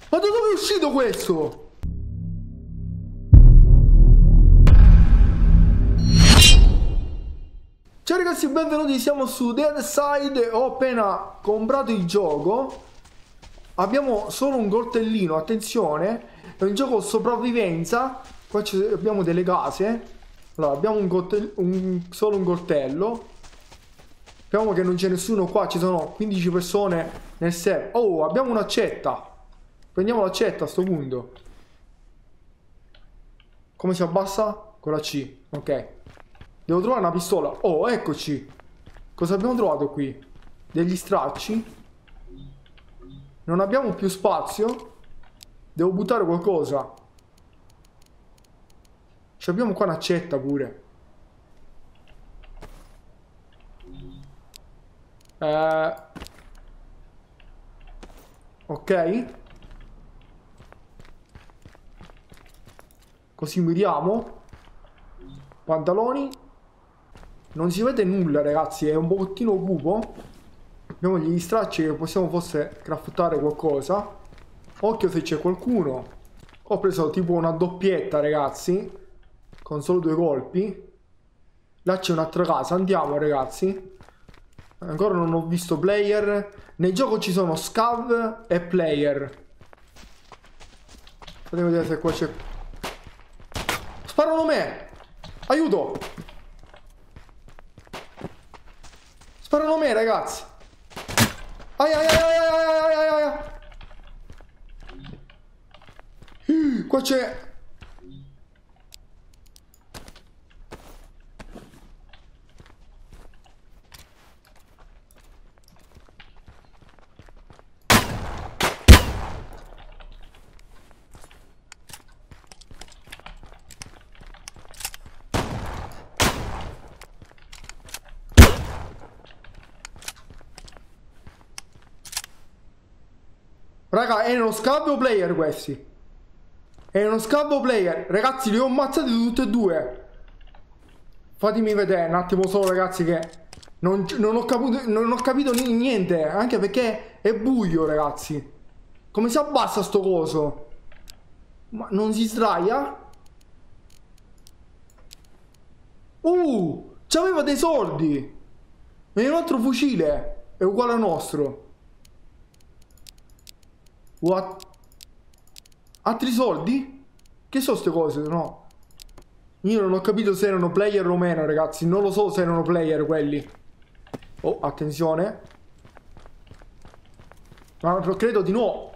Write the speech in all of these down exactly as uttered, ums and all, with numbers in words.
Ma da dove è uscito questo? Ciao ragazzi, benvenuti, siamo su Deadside. Ho appena comprato il gioco. Abbiamo solo un coltellino, attenzione. È un gioco sopravvivenza. Qua abbiamo delle case. Allora, abbiamo un coltello, un, solo un coltello. Speriamo che non c'è nessuno qua. Ci sono quindici persone nel server. Oh, abbiamo un'accetta. Prendiamo l'accetta a sto punto. Come si abbassa? Con la C. Ok. Devo trovare una pistola. Oh, eccoci. Cosa abbiamo trovato qui? Degli stracci. Non abbiamo più spazio. Devo buttare qualcosa. Ci abbiamo qua un'accetta pure. Eh... Ok. Così miriamo. Pantaloni. Non si vede nulla ragazzi, è un pochettino cupo. Abbiamo gli stracci che possiamo forse craftare qualcosa. Occhio se c'è qualcuno. Ho preso tipo una doppietta ragazzi, con solo due colpi. Là c'è un'altra casa, andiamo ragazzi. Ancora non ho visto player. Nel gioco ci sono scav e player. Fatemi vedere se qua c'è. Sparano me! Aiuto! Sparano me ragazzi! Ai ai ai ai ai ai ai ai. Qua c'è. Raga, è uno scavo player questi. È uno scavo player. Ragazzi, li ho ammazzati tutti e due. Fatemi vedere un attimo solo ragazzi che non, non, ho, capito, non ho capito niente. Anche perché è buio ragazzi. Come si abbassa sto coso? Ma non si sdraia? Uh, c'aveva dei soldi. E un altro fucile. È uguale al nostro. What? Altri soldi? Che sono queste cose? No. Io non ho capito se erano player o meno, ragazzi. Non lo so se erano player quelli. Oh, attenzione. Ma credo di no.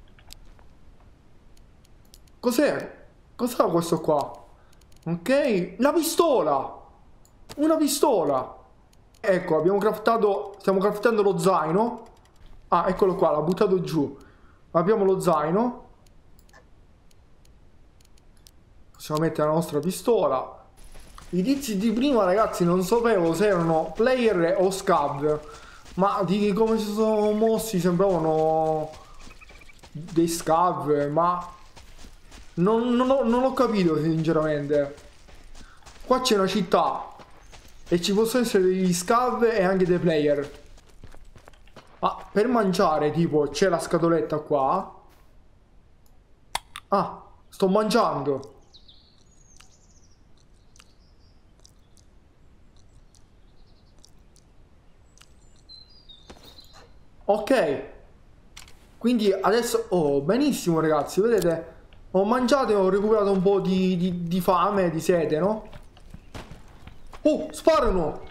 Cos'è? Cos'è questo qua? Ok. La pistola. Una pistola. Ecco, abbiamo craftato. Stiamo craftando lo zaino. Ah, eccolo qua, l'ha buttato giù. Abbiamo lo zaino. Possiamo mettere la nostra pistola. I tizi di prima ragazzi non sapevo se erano player o scav, ma di come si sono mossi sembravano dei scav, ma non, non, ho, non ho capito sinceramente. Qua c'è una città e ci possono essere degli scav e anche dei player. Ah, per mangiare tipo c'è la scatoletta qua. Ah, sto mangiando. Ok. Quindi adesso. Oh, benissimo ragazzi, vedete? Ho mangiato e ho recuperato un po' di, di, di fame, di sete, no? Oh, sparano!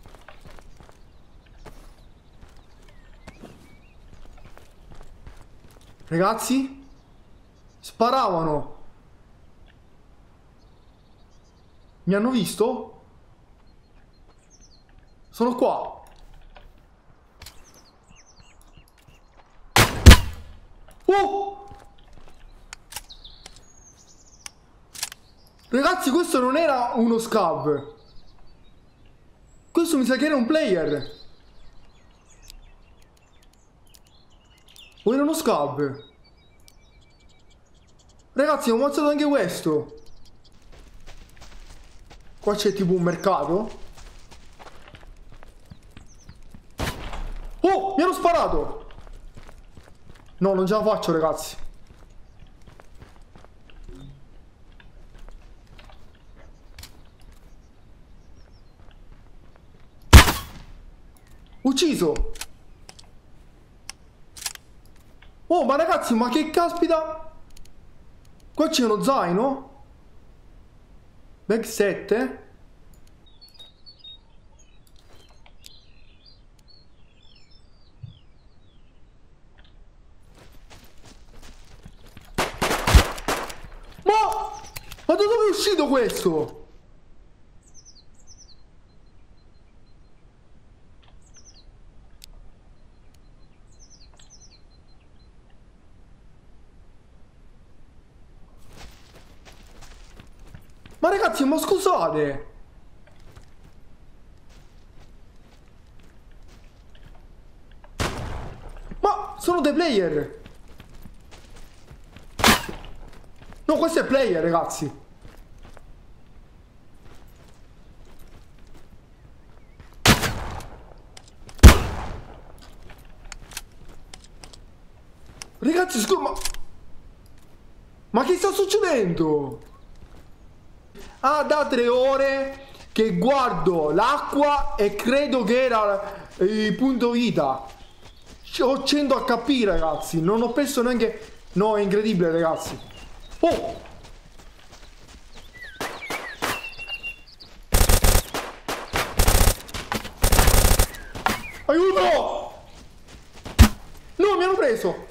Ragazzi, sparavano. Mi hanno visto? Sono qua. Oh! Ragazzi, questo non era uno scav. Questo mi sa che era un player. O era uno scav? Ragazzi, ho ammazzato anche questo. Qua c'è tipo un mercato. Oh, mi hanno sparato. No, non ce la faccio, ragazzi. Ucciso. Oh, ma ragazzi, ma che caspita. Qua c'è uno zaino. Bag sette. Ma Ma da dove è uscito questo? Ma ragazzi, ma scusate. Ma sono dei player. No, questo è player, ragazzi. Ragazzi, scusa, ma... Ma che sta succedendo? Ah, da tre ore che guardo l'acqua e credo che era il punto vita. Ho cento H P, ragazzi. Non ho perso neanche... No, è incredibile, ragazzi. Oh! Aiuto! No, mi hanno preso!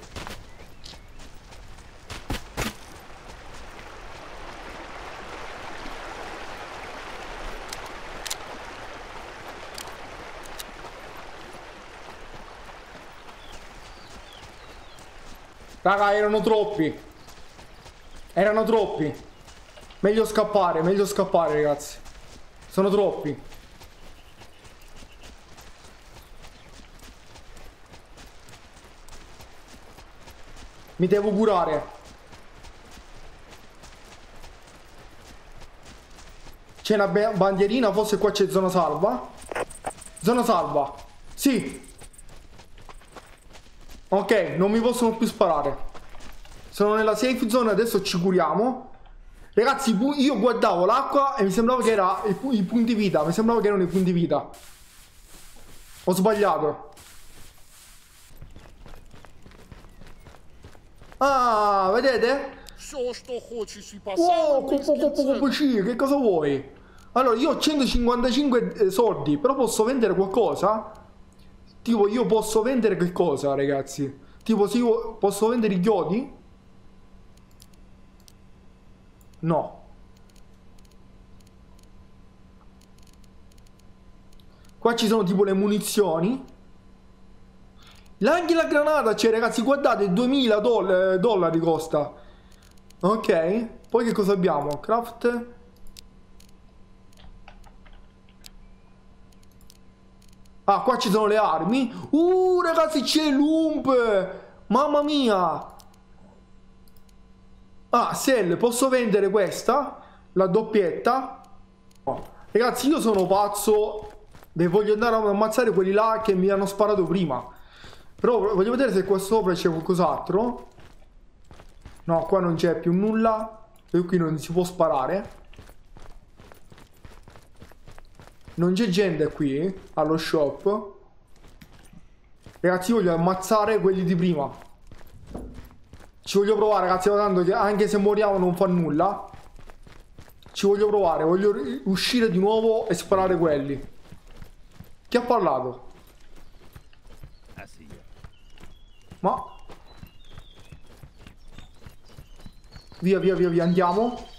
Raga, erano troppi. Erano troppi. Meglio scappare, meglio scappare, ragazzi. Sono troppi. Mi devo curare. C'è una bandierina, forse qua c'è zona salva. Zona salva. Sì. Ok, non mi possono più sparare. Sono nella safe zone, adesso ci curiamo. Ragazzi, io guardavo l'acqua e mi sembrava che era i, pu i punti vita. Mi sembrava che erano i punti vita. Ho sbagliato. Ah, vedete? Wow, che cosa vuoi? Allora, io ho centocinquantacinque soldi, però posso vendere qualcosa? Tipo, io posso vendere che cosa, ragazzi? Tipo, se io posso vendere i chiodi? No. Qua ci sono tipo le munizioni. Anche la granata c'è, ragazzi, guardate, duemila doll dollari costa. Ok, poi che cosa abbiamo? Craft. Ah, qua ci sono le armi. Uh, ragazzi, c'è l'ump. Mamma mia. Ah, Sell, posso vendere questa? La doppietta? No. Ragazzi, io sono pazzo e voglio andare ad ammazzare quelli là che mi hanno sparato prima. Però voglio vedere se qua sopra c'è qualcos'altro. No, qua non c'è più nulla. E qui non si può sparare. Non c'è gente qui allo shop. Ragazzi, io voglio ammazzare quelli di prima. Ci voglio provare, ragazzi, tanto che anche se moriamo non fa nulla. Ci voglio provare, voglio uscire di nuovo e sparare quelli. Chi ha parlato? Ma via, via, via, via, andiamo.